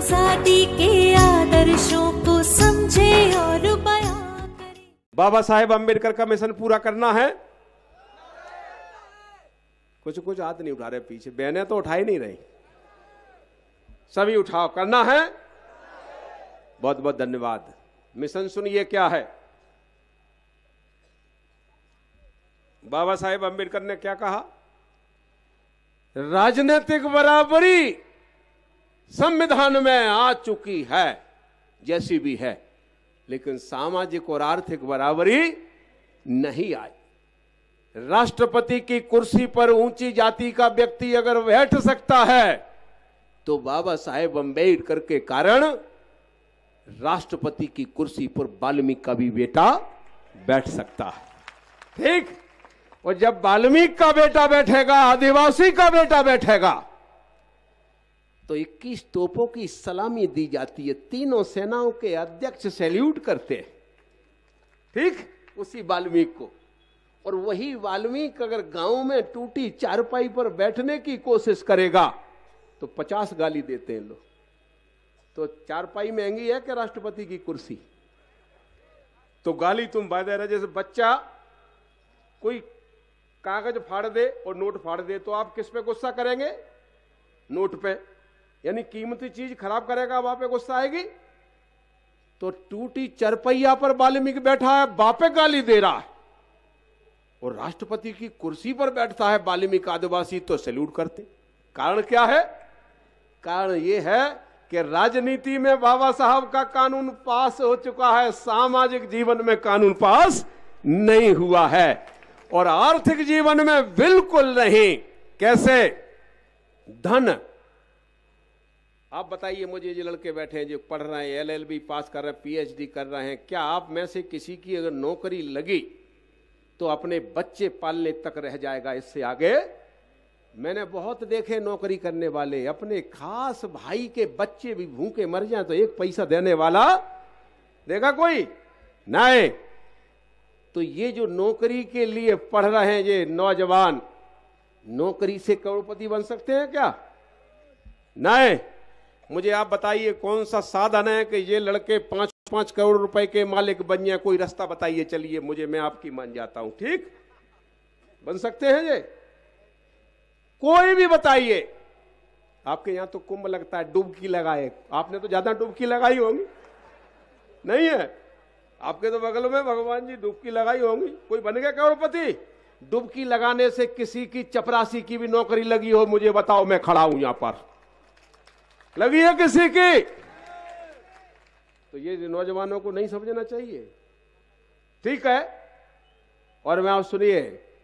आजादी के आदर्शों को समझे और बयां करे। बाबा साहेब अम्बेडकर का मिशन पूरा करना है। कुछ हाथ नहीं उठा रहे पीछे, बहनें तो उठा ही नहीं रही, सभी उठाओ। करना है। बहुत बहुत धन्यवाद। मिशन सुनिए क्या है। बाबा साहेब अम्बेडकर ने क्या कहा? राजनीतिक बराबरी संविधान में आ चुकी है जैसी भी है, लेकिन सामाजिक और आर्थिक बराबरी नहीं आई। राष्ट्रपति की कुर्सी पर ऊंची जाति का व्यक्ति अगर बैठ सकता है तो बाबा साहेब अम्बेडकर के कारण राष्ट्रपति की कुर्सी पर वाल्मीकि का भी बेटा बैठ सकता है। ठीक। और जब वाल्मीकि का बेटा बैठेगा, आदिवासी का बेटा बैठेगा, तो 21 तोपों की सलामी दी जाती है। तीनों सेनाओं के अध्यक्ष सैल्यूट करते हैं। ठीक। उसी वाल्मीकि को। और वही वाल्मीकि अगर गांव में टूटी चारपाई पर बैठने की कोशिश करेगा तो 50 गाली देते हैं लोग। तो चारपाई महंगी है कि राष्ट्रपति की कुर्सी? तो गाली तुम वायदा रहे। जैसे बच्चा कोई कागज फाड़ दे और नोट फाड़ दे तो आप किस पे गुस्सा करेंगे? नोट पे। यानी कीमती चीज खराब करेगा, वहां पे गुस्सा आएगी। तो टूटी चरपैया पर वाल्मीकि बैठा है, बापे गाली दे रहा है, और राष्ट्रपति की कुर्सी पर बैठता है वाल्मीकि आदिवासी, तो सैल्यूट करते। कारण क्या है? कारण यह है कि राजनीति में बाबा साहब का कानून पास हो चुका है, सामाजिक जीवन में कानून पास नहीं हुआ है, और आर्थिक जीवन में बिल्कुल नहीं। कैसे? धन। आप बताइए मुझे, जो लड़के बैठे हैं जो पढ़ रहे हैं, LLB पास कर रहे हैं, PhD कर रहे हैं, क्या आप में से किसी की अगर नौकरी लगी तो अपने बच्चे पालने तक रह जाएगा? इससे आगे मैंने बहुत देखे नौकरी करने वाले, अपने खास भाई के बच्चे भी भूखे मर जाएं तो एक पैसा देने वाला देखा कोई? नहीं। तो ये जो नौकरी के लिए पढ़ रहे हैं ये नौजवान, नौकरी से करोड़पति बन सकते हैं क्या? नहीं। मुझे आप बताइए कौन सा साधन है कि ये लड़के 5-5 करोड़ रुपए के मालिक बन जाए? कोई रास्ता बताइए, चलिए मुझे, मैं आपकी मान जाता हूं। ठीक। बन सकते हैं ये? कोई भी बताइए। आपके यहां तो कुंभ लगता है, डुबकी लगाए। आपने तो ज्यादा डुबकी लगाई होंगी, नहीं है? आपके तो बगल में भगवान जी डुबकी लगाई होंगी। कोई बन गया करोड़पति? डुबकी लगाने से किसी की चपरासी की भी नौकरी लगी हो, मुझे बताओ, मैं खड़ा हूं यहां पर। लगी है किसी की? तो ये नौजवानों को नहीं समझना चाहिए। ठीक है। और मैं आप सुनिए,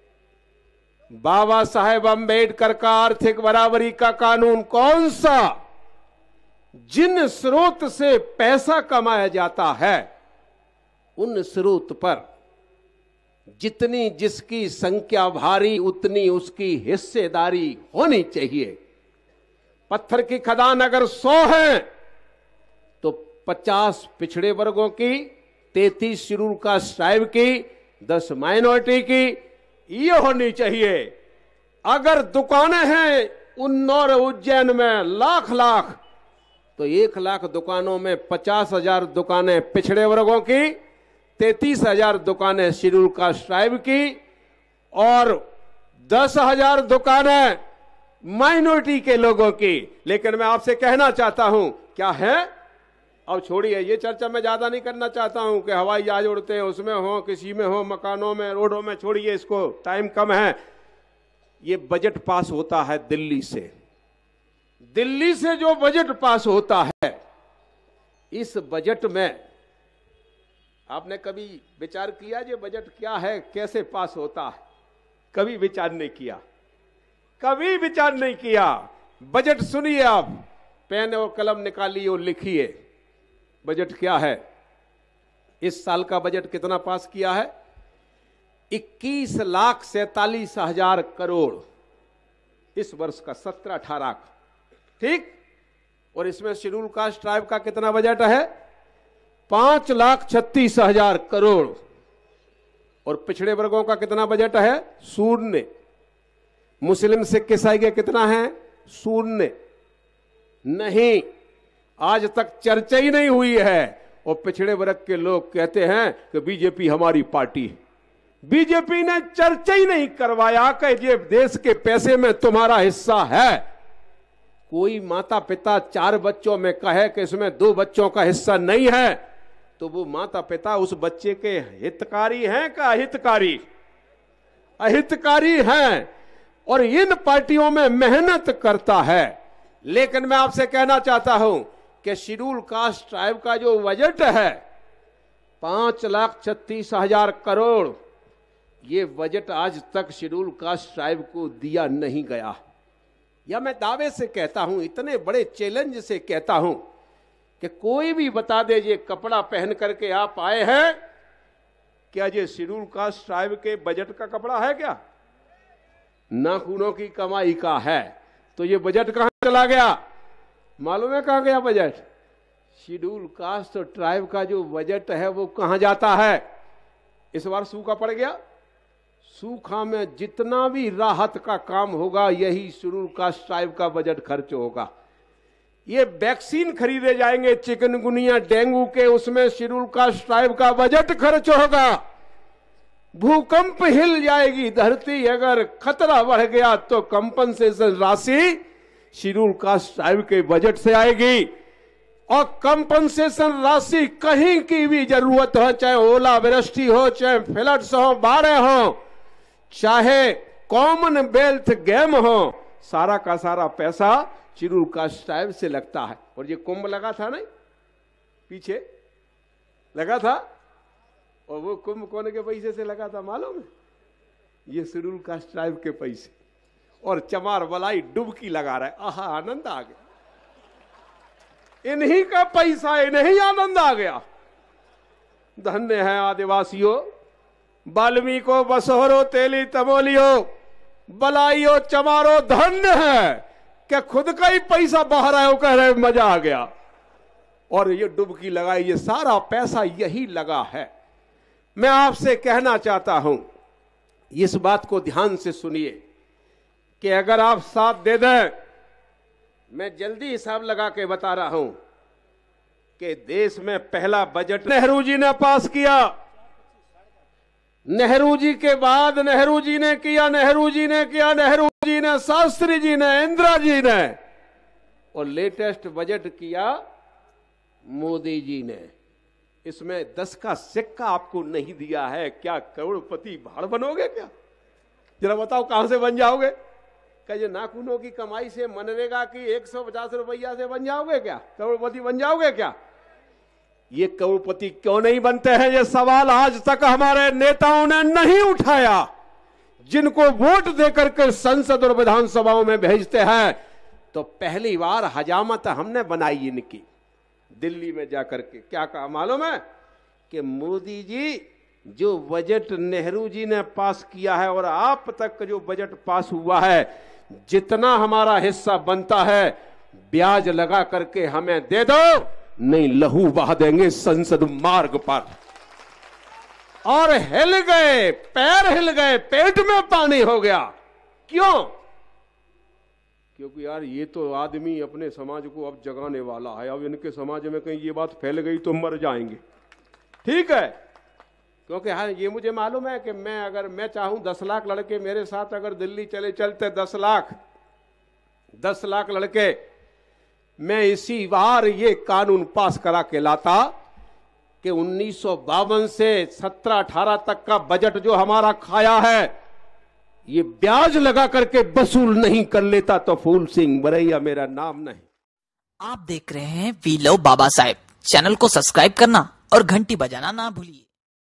बाबा साहेब अम्बेडकर का आर्थिक बराबरी का कानून कौन सा? जिन स्रोत से पैसा कमाया जाता है उन स्रोत पर जितनी जिसकी संख्या भारी उतनी उसकी हिस्सेदारी होनी चाहिए। पत्थर की खदान अगर 100 है तो 50 पिछड़े वर्गों की, 33 शेड्यूल कास्ट ट्राइब की, 10 माइनॉरिटी की, ये होनी चाहिए। अगर दुकानें हैं उन्नौर उज्जैन में लाख लाख, तो 1 लाख दुकानों में 50,000 दुकानें पिछड़े वर्गों की, 33,000 दुकानें शेड्यूल कास्ट ट्राइब की, और 10,000 दुकानें माइनॉरिटी के लोगों की। लेकिन मैं आपसे कहना चाहता हूं, क्या है? अब छोड़िए, ये चर्चा मैं ज्यादा नहीं करना चाहता हूं कि हवाई जहाज उड़ते हैं उसमें हो, किसी में हो, मकानों में, रोडों में, छोड़िए इसको, टाइम कम है। ये बजट पास होता है दिल्ली से। दिल्ली से जो बजट पास होता है, इस बजट में आपने कभी विचार किया ये बजट क्या है, कैसे पास होता है? कभी विचार नहीं किया, कभी विचार नहीं किया। बजट सुनिए आप, पेन और कलम निकालिए और लिखिए बजट क्या है। इस साल का बजट कितना पास किया है? 21,47,000 करोड़। इस वर्ष का 17-18 का। ठीक। और इसमें शेड्यूल कास्ट ट्राइब का कितना बजट है? 5,36,000 करोड़। और पिछड़े वर्गों का कितना बजट है? 0। मुस्लिम सिख ईसाई के कितना है? 0। नहीं, आज तक चर्चा ही नहीं हुई है। और पिछड़े वर्ग के लोग कहते हैं कि बीजेपी हमारी पार्टी है। बीजेपी ने चर्चा ही नहीं करवाया कि ये देश के पैसे में तुम्हारा हिस्सा है। कोई माता पिता 4 बच्चों में कहे कि इसमें 2 बच्चों का हिस्सा नहीं है, तो वो माता पिता उस बच्चे के हितकारी हैं का अहितकारी? अहितकारी हैं। और इन पार्टियों में मेहनत करता है। लेकिन मैं आपसे कहना चाहता हूं कि शेड्यूल कास्ट ट्राइब का जो बजट है 5,36,000 करोड़, ये बजट आज तक शेड्यूल कास्ट ट्राइब को दिया नहीं गया। या मैं दावे से कहता हूं, इतने बड़े चैलेंज से कहता हूं कि कोई भी बता दे ये कपड़ा पहन करके आप आए हैं, क्या ये शेड्यूल कास्ट ट्राइब के बजट का कपड़ा है क्या? नाखूनों की कमाई का है। तो ये बजट कहां चला गया? मालूम है कहां गया बजट? शेड्यूल कास्ट और ट्राइब का जो बजट है वो कहां जाता है? इस बार सूखा पड़ गया। सूखा में जितना भी राहत का काम होगा यही शेड्यूल कास्ट ट्राइब का बजट खर्च होगा। ये वैक्सीन खरीदे जाएंगे चिकनगुनिया डेंगू के, उसमें शेड्यूल कास्ट ट्राइब का बजट खर्च होगा। भूकंप हिल जाएगी धरती, अगर खतरा बढ़ गया तो कंपनसेशन राशि शेड्यूल कास्ट ट्राइब के बजट से आएगी। और कंपनसेशन राशि कहीं की भी जरूरत हो, चाहे ओलावृष्टि हो, चाहे फ्लड्स हो, बाढ़ हो, चाहे कॉमनवेल्थ गेम हो, सारा का सारा पैसा शेड्यूल कास्ट ट्राइब से लगता है। और ये कुंभ लगा था नहीं, पीछे लगा था, और वो कुंभ कौन के पैसे से लगा था मालूम है? ये शेड्यूल कास्ट ट्राइब के पैसे। और चमार बलाई डुबकी लगा रहा है। आहा, आनंद आ गया, इन्हीं का पैसा, इन्हीं आनंद आ गया। धन्य है आदिवासियों, वाल्मीको, बसोरो, तेली, तमोलियो, बलाइयो, चमारो, धन्य है कि खुद का ही पैसा बहा रहा है, वो कह रहे मजा आ गया। और ये डुबकी लगाई, ये सारा पैसा यही लगा है। मैं आपसे कहना चाहता हूं, इस बात को ध्यान से सुनिए कि अगर आप साथ दे दें, मैं जल्दी हिसाब लगा के बता रहा हूं कि देश में पहला बजट नेहरू जी ने पास किया। नेहरू जी के बाद नेहरू जी ने किया, नेहरू जी ने किया, नेहरू जी ने, शास्त्री जी ने, इंदिरा जी ने, और लेटेस्ट बजट किया मोदी जी ने। इसमें 10 का सिक्का आपको नहीं दिया है। क्या करोड़पति भाड़ बनोगे क्या? जरा बताओ कहां से बन जाओगे? क्या ये नाखूनों की कमाई से, मनरेगा की 150 रुपया से बन जाओगे क्या? करोड़पति बन जाओगे क्या? ये करोड़पति क्यों नहीं बनते हैं, ये सवाल आज तक हमारे नेताओं ने नहीं उठाया। जिनको वोट देकर के संसद और विधानसभाओं में भेजते हैं, तो पहली बार हजामत हमने बनाई इनकी। दिल्ली में जाकर के क्या कहा मालूम है? कि मोदी जी जो बजट नेहरू जी ने पास किया है और आप तक जो बजट पास हुआ है, जितना हमारा हिस्सा बनता है ब्याज लगा करके हमें दे दो, नहीं लहू बहा देंगे संसद मार्ग पर। और हिल गए, पैर हिल गए, पेट में पानी हो गया। क्यों? क्योंकि यार ये तो आदमी अपने समाज को अब जगाने वाला है। अब इनके समाज में कहीं ये बात फैल गई तो मर जाएंगे। ठीक है, क्योंकि हाँ ये मुझे मालूम है कि मैं अगर मैं चाहूं 10 लाख लड़के मेरे साथ अगर दिल्ली चलते 10 लाख लड़के, मैं इसी बार ये कानून पास करा के लाता कि 1952 से 17-18 तक का बजट जो हमारा खाया है, ये ब्याज लगा करके वसूल नहीं कर लेता तो फूल सिंह बरैया मेरा नाम नहीं। आप देख रहे हैं we love Baba Saheb. Channel को सब्सक्राइब करना और घंटी बजाना ना भूलिए।